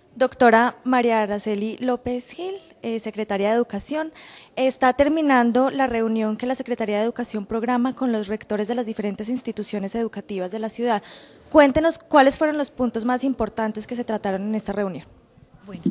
Doctora María Araceli López Gil, Secretaria de Educación, está terminando la reunión que la Secretaría de Educación programa con los rectores de las diferentes instituciones educativas de la ciudad. Cuéntenos cuáles fueron los puntos más importantes que se trataron en esta reunión. Bueno,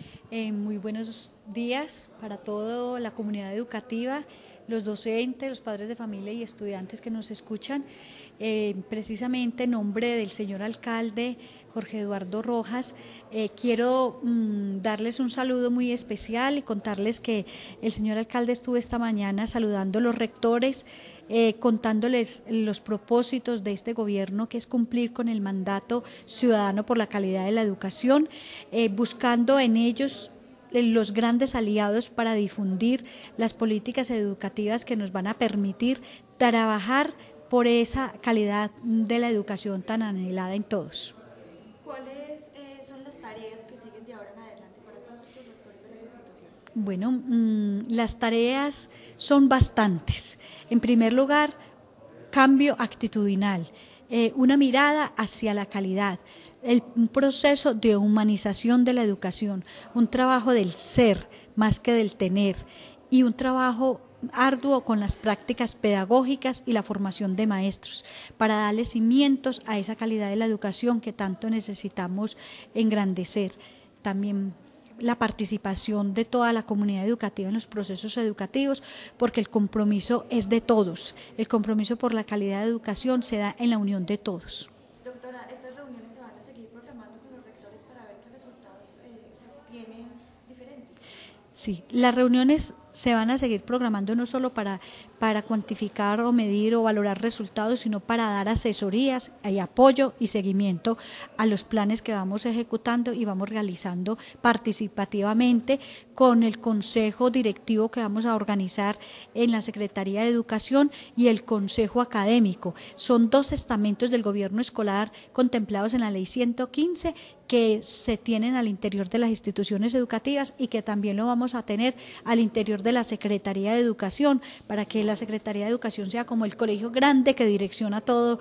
muy buenos días para toda la comunidad educativa, los docentes, los padres de familia y estudiantes que nos escuchan. Precisamente en nombre del señor alcalde Jorge Eduardo Rojas, quiero darles un saludo muy especial y contarles que el señor alcalde estuvo esta mañana saludando a los rectores, contándoles los propósitos de este gobierno, que es cumplir con el mandato ciudadano por la calidad de la educación, buscando en ellos los grandes aliados para difundir las políticas educativas que nos van a permitir trabajar por esa calidad de la educación tan anhelada en todos. ¿Cuáles son las tareas que siguen de ahora en adelante para todos estos rectores de las instituciones? Bueno, las tareas son bastantes. En primer lugar, cambio actitudinal, una mirada hacia la calidad, un proceso de humanización de la educación, un trabajo del ser más que del tener y un trabajo arduo con las prácticas pedagógicas y la formación de maestros para darle cimientos a esa calidad de la educación que tanto necesitamos engrandecer. También la participación de toda la comunidad educativa en los procesos educativos, porque el compromiso es de todos, el compromiso por la calidad de educación se da en la unión de todos. Doctora, ¿estas reuniones se van a seguir programando con los rectores para ver qué resultados se obtienen diferentes? Sí, las reuniones se van a seguir programando no solo para cuantificar o medir o valorar resultados, sino para dar asesorías y apoyo y seguimiento a los planes que vamos ejecutando y vamos realizando participativamente con el consejo directivo que vamos a organizar en la Secretaría de Educación y el consejo académico. Son dos estamentos del gobierno escolar contemplados en la ley 115 que se tienen al interior de las instituciones educativas y que también lo vamos a tener al interior de la Secretaría de Educación, para que la Secretaría de Educación sea como el colegio grande que direcciona todo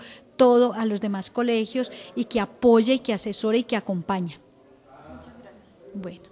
a los demás colegios y que apoya y que asesora y que acompaña. Muchas gracias. Bueno.